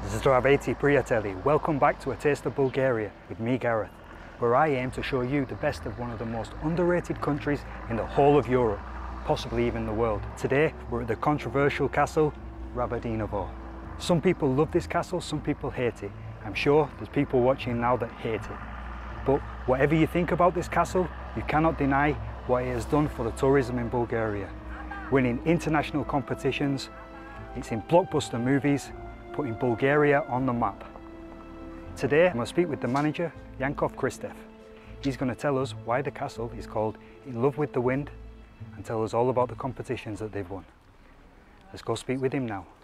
Здравейте, приятели! Welcome back to A Taste of Bulgaria with me, Gareth, where I aim to show you the best of one of the most underrated countries in the whole of Europe, possibly even the world. Today, we're at the controversial castle, Ravadinovo. Some people love this castle, some people hate it. I'm sure there's people watching now that hate it. But whatever you think about this castle, you cannot deny what it has done for the tourism in Bulgaria. Winning international competitions, it's in blockbuster movies, putting Bulgaria on the map. Today, I'm going to speak with the manager, Yankov Kristev. He's going to tell us why the castle is called In Love with the Wind and tell us all about the competitions that they've won. Let's go speak with him now.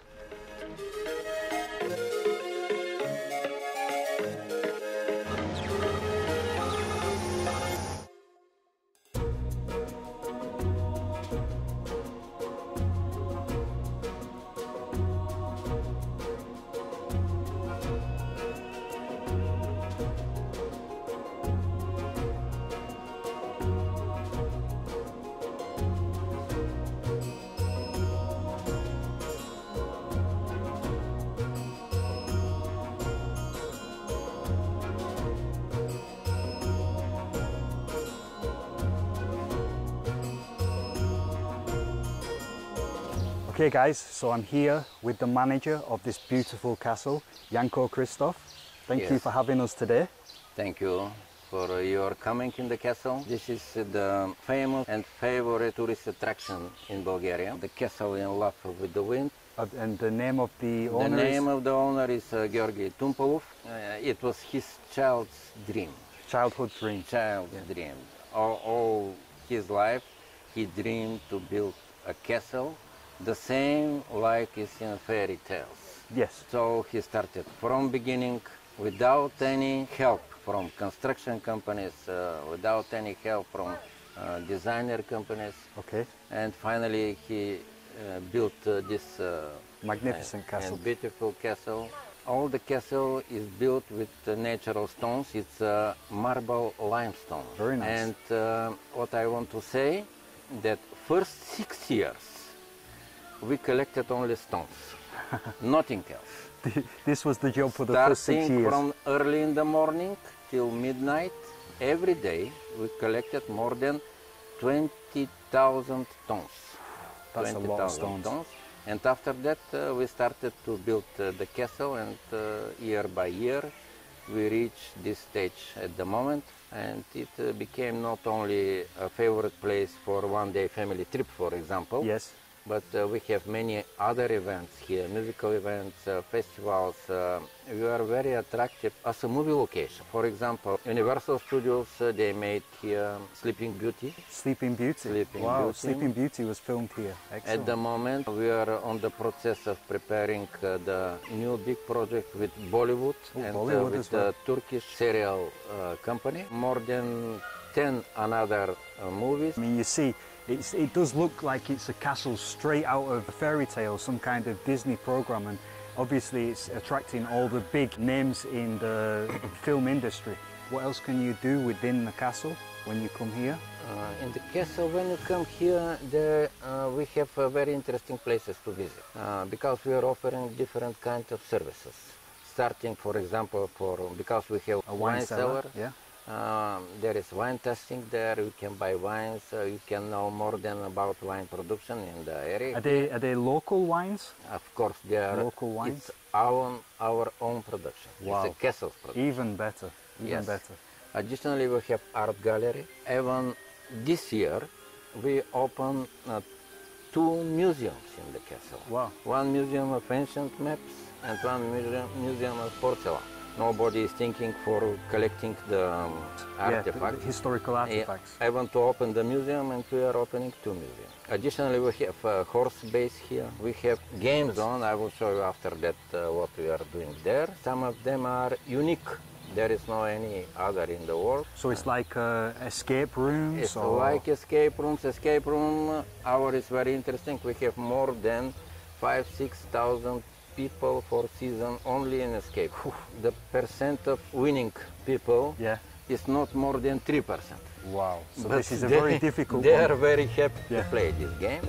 Okay guys, so I'm here with the manager of this beautiful castle, Yankov Kristev. Thank you for having us today. Thank you for your coming in the castle. This is the famous and favorite tourist attraction in Bulgaria, the castle In Love with the Wind. And the name of the owner The name of the owner is Georgi Tumpolov. It was his child's dream. Childhood dream. Dream. All his life he dreamed to build a castle the same like is in fairy tales. Yes. So he started from beginning without any help from construction companies, without any help from designer companies. Okay. And finally he built this magnificent castle. And beautiful castle. All the castle is built with natural stones. It's marble limestone. Very nice. And what I want to say, that first 6 years we collected only stones, nothing else. This was the job for the first 6 years. Starting from early in the morning till midnight, every day we collected more than 20,000 tons. That's a lot of stones. And after that we started to build the castle, and year by year we reached this stage at the moment, and it became not only a favorite place for one-day family trip, for example. Yes. But we have many other events here, musical events, festivals. We are very attractive as a movie location. For example, Universal Studios, they made here Sleeping Beauty. Sleeping Beauty? Wow, Sleeping Beauty was filmed here. Excellent. At the moment, we are on the process of preparing the new big project with Bollywood and Bollywood with the Turkish serial company. More than 10 another movies. I mean, you see, it does look like it's a castle straight out of a fairy tale, some kind of Disney program, and obviously it's attracting all the big names in the film industry. What else can you do within the castle when you come here? In the castle, when you come here, we have very interesting places to visit, because we are offering different kinds of services. Starting, for example, because we have a wine cellar. Yeah. There is wine testing there. You can buy wines. You can know more than about wine production in the area. Are they local wines? Of course, they are local wines. It's our own production. Wow. It's a castle production. Even better. Even better. Additionally, we have art gallery. Even this year, we open 2 museums in the castle. Wow. One museum of ancient maps and one museum of porcelain. Nobody is thinking for collecting the artifacts. The historical artifacts. I want to open the museum, and we are opening 2 museums. Additionally, we have a horse base here. We have game zone. I will show you after that what we are doing there. Some of them are unique. There is no any other in the world. So it's like escape rooms? It's like escape rooms. Escape room, our is very interesting. We have more than 5,000–6,000 people for season only in escape. The percent of winning people is not more than 3%. Wow, so but this is a very difficult They one. are very happy to play this game.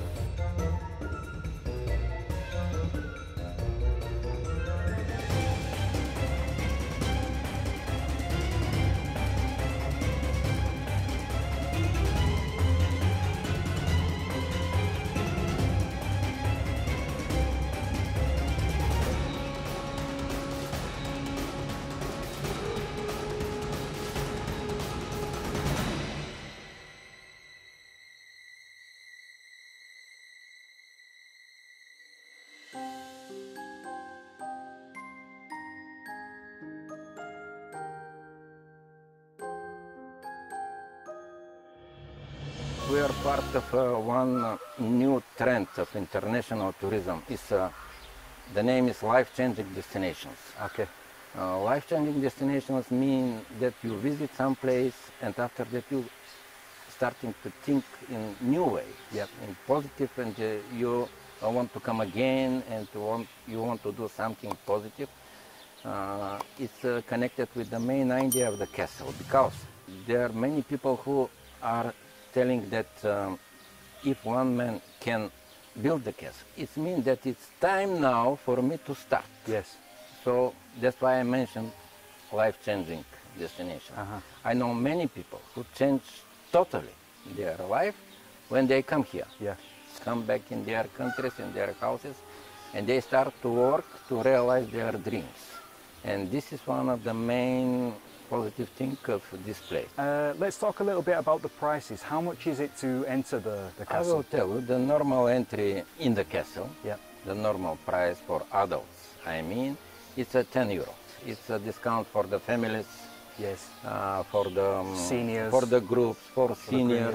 we are part of one new trend of international tourism. The name is life-changing destinations. Okay. Life-changing destinations mean that you visit some place and after that you starting to think in new way, Yep. in positive, and you want to come again and you want to do something positive. It's connected with the main idea of the castle, because there are many people who are telling that if one man can build the castle, it means that it's time now for me to start. Yes. So that's why I mentioned life-changing destination. I know many people who change totally their life when they come here. Yeah. Come back in their countries, in their houses, and they start to work to realize their dreams. And this is one of the main positive things of this place. Let's talk a little bit about the prices. How much is it to enter the I castle? will tell you, the normal entry in the castle, Yeah. the normal price for adults, I mean, it's a 10 euro. It's a discount for the families, Yes. for the Seniors. for the groups, for seniors,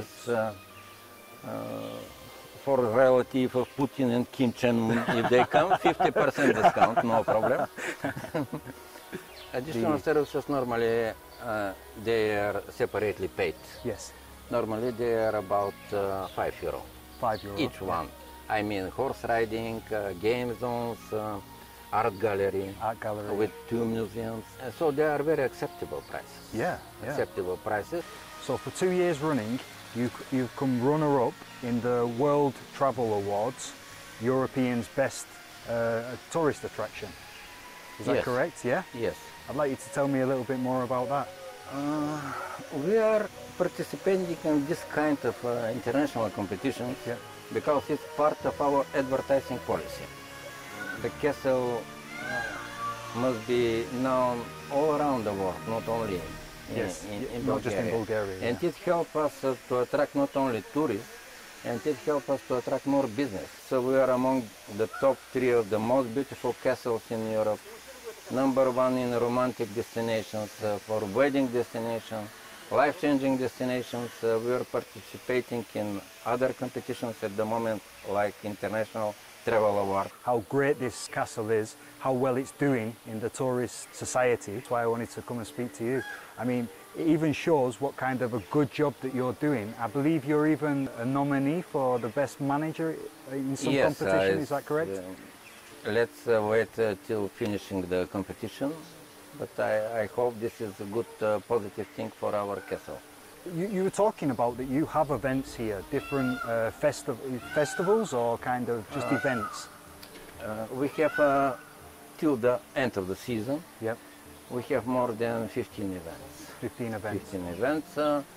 for relative of Putin and Kim Chen-un. If they come, 50% discount, no problem. Additional services normally they are separately paid. Yes. Normally they are about 5 euro. €5. Each one. I mean horse riding, game zones, art gallery, with 2 museums. So they are very acceptable prices. Yeah. Acceptable prices. So for 2 years running, you've come runner-up in the World Travel Awards, European's best tourist attraction. Is that Yes. correct? Yeah? Yes. I'd like you to tell me a little bit more about that. We are participating in this kind of international competitions because it's part of our advertising policy. The castle must be known all around the world, not only in not just in Bulgaria. And it helps us to attract not only tourists, and it helps us to attract more business. So we are among the top 3 of the most beautiful castles in Europe. Number 1 in romantic destinations, for wedding destinations, life-changing destinations. We are participating in other competitions at the moment, like International Travel Award. How great this castle is, how well it's doing in the tourist society. That's why I wanted to come and speak to you. I mean, it even shows what kind of a good job that you're doing. I believe you're even a nominee for the best manager in some competition, is that correct? Let's wait till finishing the competition, but I hope this is a good positive thing for our castle. You were talking about that you have events here, different festivals or kind of just events? We have, till the end of the season, Yep. we have more than 15 events. 15 events. 15 events,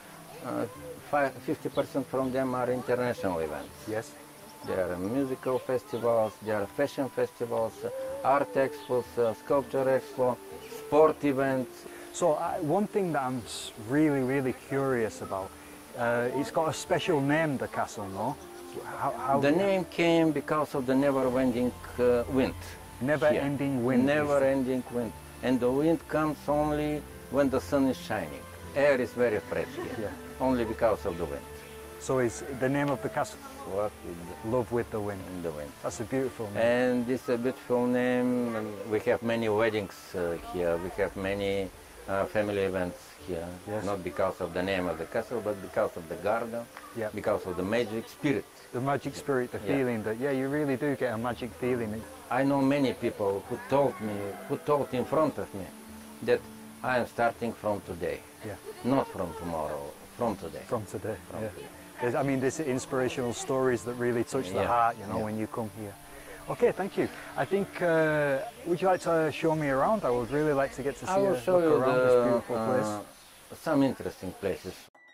50% from them are international events. Yes. There are musical festivals, there are fashion festivals, art expos, sculpture expo, sport events. So one thing that I'm really, really curious about, it's got a special name, the castle, no? The name came because of the never-ending wind. Never-ending wind. Never-ending wind. And the wind comes only when the sun is shining. Air is very fresh here, only because of the wind. So is the name of the castle? Love with the Wind. The wind. That's a beautiful name. And this is a beautiful name. We have many weddings here. We have many family events here. Yes. Not because of the name of the castle, but because of the garden, because of the magic spirit. The magic spirit, the feeling that, you really do get a magic feeling. I know many people who told in front of me that I am starting from today. Not from tomorrow, from today. From today, I mean, there's inspirational stories that really touch the heart, you know, when you come here. Okay, thank you. I think, would you like to show me around? I would really like to get to see look around this beautiful place. Some interesting places.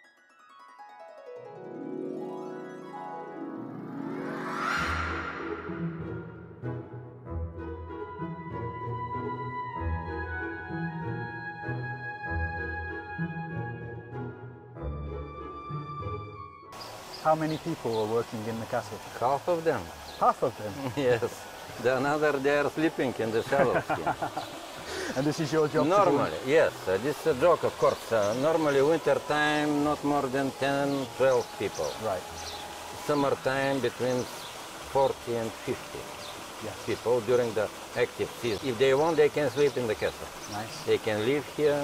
How many people are working in the castle? Half of them. Half of them? Yes. The another, they are sleeping in the shadows. And this is your job? Normally, yes. This is a joke, of course. Normally, winter time, not more than 10, 12 people. Right. Summertime, between 40 and 50 people during the active season. If they want, they can sleep in the castle. Nice. They can live here.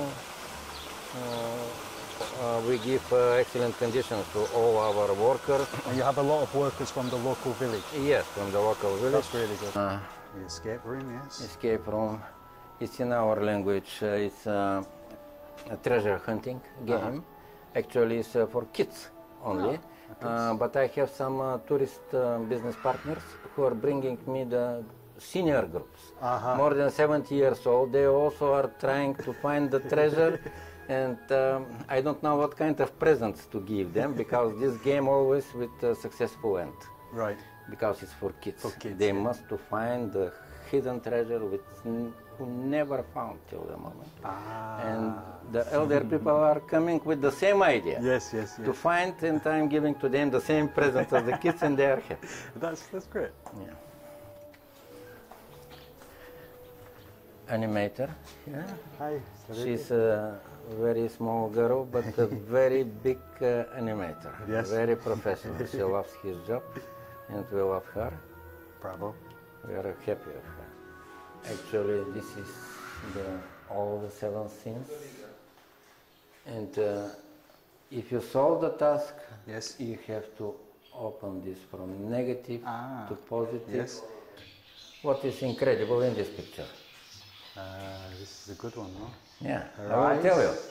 We give excellent conditions to all our workers. And you have a lot of workers from the local village? Yes, from the local village. That's really good. The escape room, yes. Escape room. It's in our language. It's a treasure hunting game. Actually, it's for kids only. But I have some tourist business partners who are bringing me the senior groups. More than 70 years old. They also are trying to find the treasure. And I don't know what kind of presents to give them, because this game always with a successful end. Right. Because it's for kids. They must to find the hidden treasure which who never found till the moment. And the elder people are coming with the same idea. Yes. To find, and I'm giving to them the same present as the kids, and they are happy. That's great. Yeah. Animator. Yeah. Hi. She's a very small girl, but a very big animator. Yes. Very professional. She loves his job, and we love her. Bravo. We are happy of her. Actually, this is all the 7 scenes. And if you solve the task, you have to open this from negative to positive. Yes. What is incredible in this picture? This is a good one, no? Yeah, I will tell you.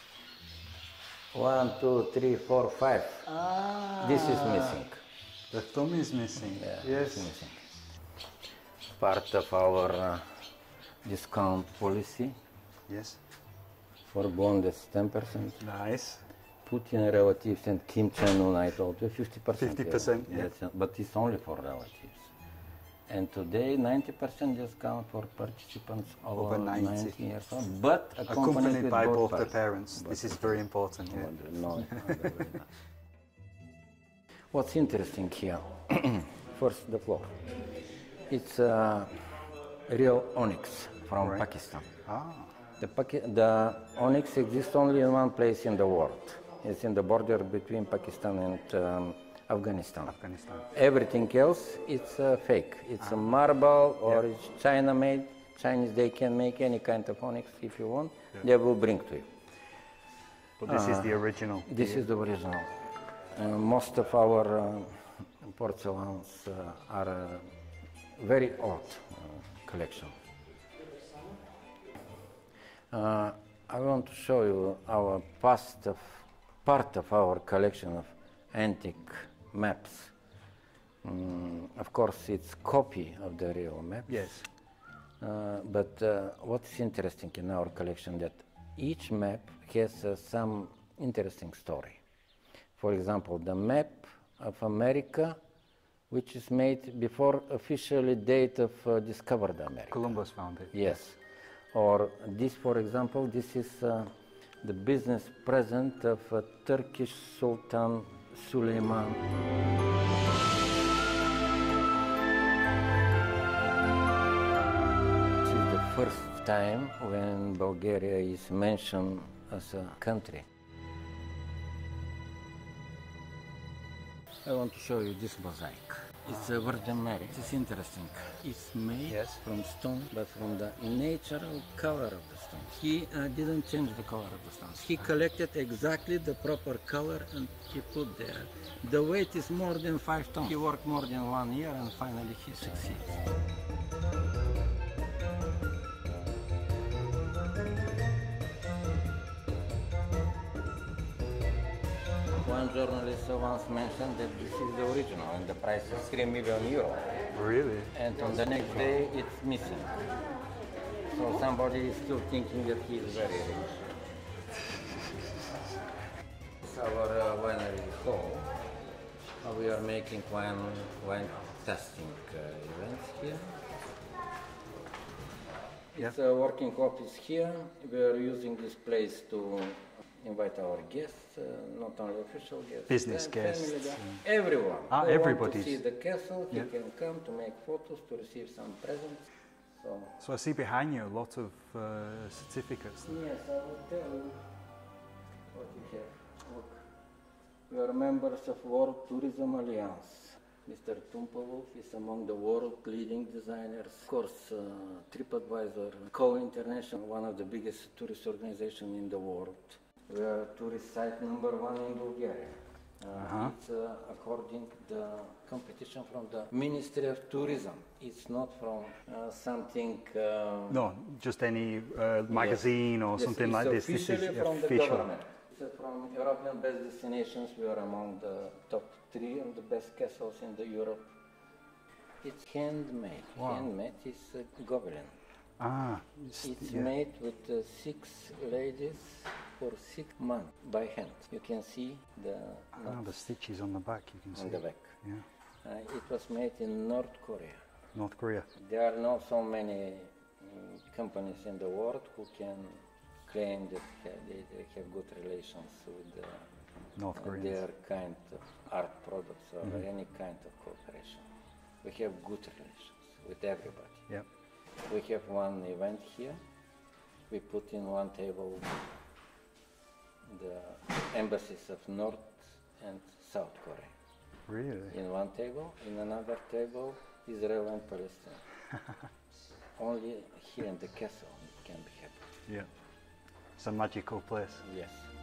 1, 2, 3, 4, 5. This is missing. The thumb is missing. Yeah, it's missing. Part of our discount policy. Yes. For bond is 10%. Nice. Putin relatives and Kim Jong-un, I told you, 50%. 50%, yeah. Yes, but it's only for relatives. And today, 90% discount for participants over 90 years old, but accompanied by both parents. the parents. This is very important. Yeah. No, What's interesting here, first the floor. It's real onyx from Pakistan. The onyx exists only in one place in the world. It's in the border between Pakistan and Afghanistan. Everything else, it's fake. It's a marble or it's China-made. Chinese, they can make any kind of onyx if you want. They will bring to you. But this is the original. This is the original. Most of our porcelains are very old collection. I want to show you our part of our collection of antique maps. Of course, it's copy of the real map. Yes. But what's interesting in our collection that each map has some interesting story. For example, the map of America, which is made before officially date of discovered America. Columbus found it. Yes. Or this, for example, this is the business present of Turkish Sultan Süleyman. This is the first time when Bulgaria is mentioned as a country. I want to show you this mosaic. It's a Virgin Mary. It's interesting. It's made from stone, but from the natural color of the stone. He didn't change the color of the stones. He collected exactly the proper color and he put there. The weight is more than 5 tons. He worked more than 1 year and finally he succeeds. One journalist once mentioned that this is the original and the price is 3 million euro. Really? And on the next day it's missing. So somebody is still thinking that he is very rich. It's our winery hall. We are making wine testing events here. It's a working office here. We are using this place to invite our guests, not only official guests, business guests, everyone. Everybody. To see the castle, he can come to make photos, to receive some presents. So I see behind you a lot of certificates. Yes, I will tell you what you have. Look, we are members of World Tourism Alliance. Mr. Tumpolov is among the world leading designers. Of course, TripAdvisor, Co International, one of the biggest tourist organizations in the world. We are tourist site #1 in Bulgaria. It's according to the competition from the Ministry of Tourism. It's not from something... No, just any magazine or something like this. This is from the government. From European best destinations, we are among the top 3 of the best castles in the Europe. It's handmade. Wow. Handmade is gobelin. It's made with 6 ladies for 6 months by hand. You can see the stitches on the back. You can see on the back. Yeah. It was made in North Korea. North Korea. There are not so many companies in the world who can claim that they have good relations with North Koreans. their kind of art products or any kind of cooperation. We have good relations with everybody. Yep. We have one event here. We put in one table the embassies of North and South Korea. Really? In one table, in another table, Israel and Palestine. Only here in the castle it can be happened. Yeah. It's a magical place. Yes.